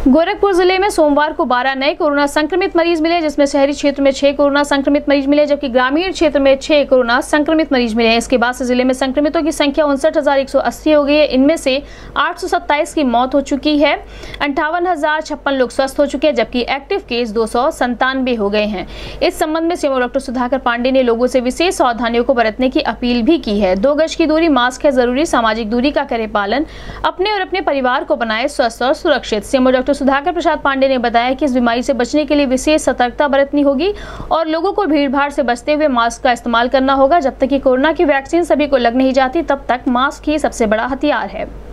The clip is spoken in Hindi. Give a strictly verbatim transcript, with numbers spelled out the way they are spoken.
गोरखपुर जिले में सोमवार को बारह नए कोरोना संक्रमित मरीज मिले, जिसमें शहरी क्षेत्र में छह कोरोना संक्रमित मरीज मिले जबकि ग्रामीण क्षेत्र में छह कोरोना संक्रमित मरीज मिले हैं। इसके बाद से जिले में संक्रमितों की संख्या उनसठ हजार एक सौ अस्सी हो गई है। इनमें से आठ सौ सत्ताईस की मौत हो चुकी है। अंठावन हजार छप्पन लोग स्वस्थ हो चुके हैं जबकि एक्टिव केस दो सौ संतानवे हो गए हैं। इस संबंध में सीएमओ डॉक्टर सुधाकर पांडे ने लोगों से विशेष सावधानियों को बरतने की अपील भी की है। दो गज की दूरी, मास्क है जरूरी, सामाजिक दूरी का करें पालन, अपने और अपने परिवार को बनाए स्वस्थ और सुरक्षित। सीएमओ डॉक्टर सुधाकर प्रसाद पांडे ने बताया कि इस बीमारी से बचने के लिए विशेष सतर्कता बरतनी होगी और लोगों को भीड़भाड़ से बचते हुए मास्क का इस्तेमाल करना होगा। जब तक कि कोरोना की वैक्सीन सभी को लग नहीं जाती तब तक मास्क ही सबसे बड़ा हथियार है।